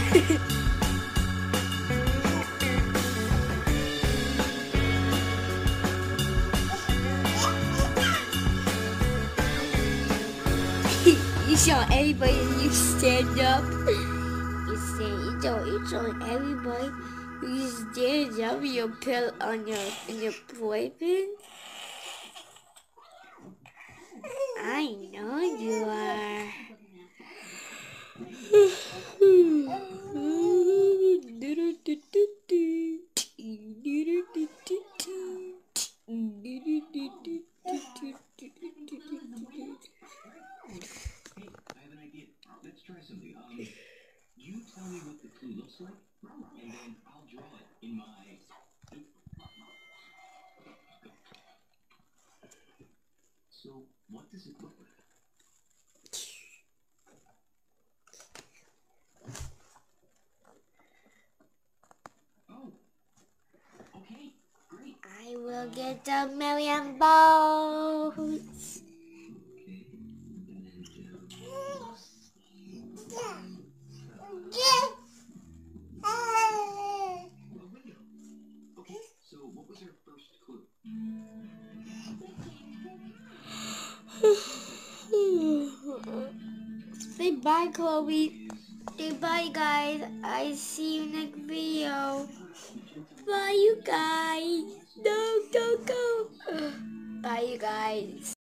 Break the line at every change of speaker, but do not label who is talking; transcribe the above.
You show everybody you stand up. You show everybody you stand up. You put on your playpen. I know you are.
Let's try something. You tell me what the clue looks like, and then I'll draw it in my... So, what does it look like? Oh, okay, great.
I will get the million balls.
Okay, so what was our first clue?
Say bye, Chloe. Say bye, guys. I see you next video. Bye, you guys. No, go. Bye, you guys.